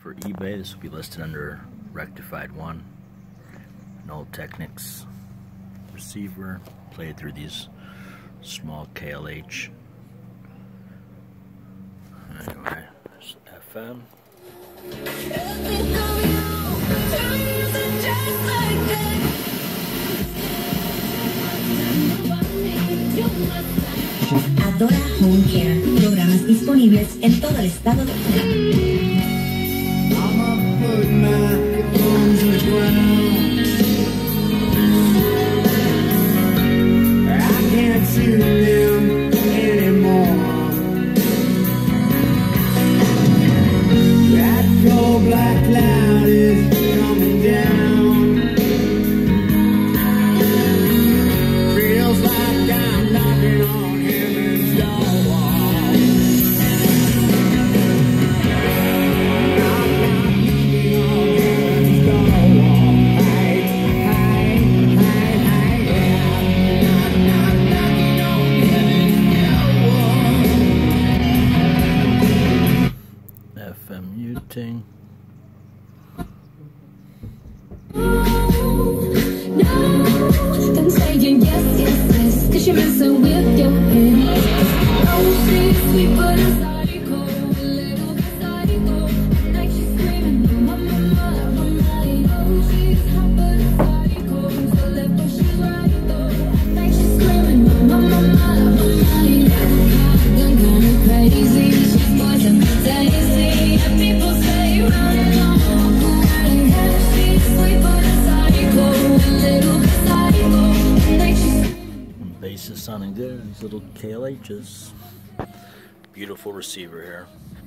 for eBay. This will be listed under rectified1. An old Tecnics receiver, played through these small KLH. Anyway, there's FM. Adora Home Care, programas disponibles en todo el estado de black cloud is coming down. Feels like I'm knocking on heaven's door. I'm knocking on heaven's door. Hey, hey, hey, hey, yeah. I'm knocking on heaven's door. FM muting. I'm saying yes, yes, yes, 'cause you're messing with your head. Oh, she's sweet, but a psycho, a little bit psycho. Like she's screaming, oh, my mama, mama. Oh, she's hot, but a psycho. So left, but she's right, though. Like she's screaming, oh, my mama, mama. Gun kinda crazy, she's poison, daisy. And people say, run along, walk around, yeah, she's sweet, but a psycho, a little bit psycho. Bass is sounding good. These little KLHs. Beautiful receiver here.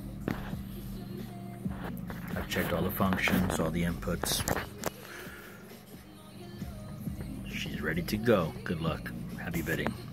I've checked all the functions, all the inputs. She's ready to go. Good luck. Happy bidding.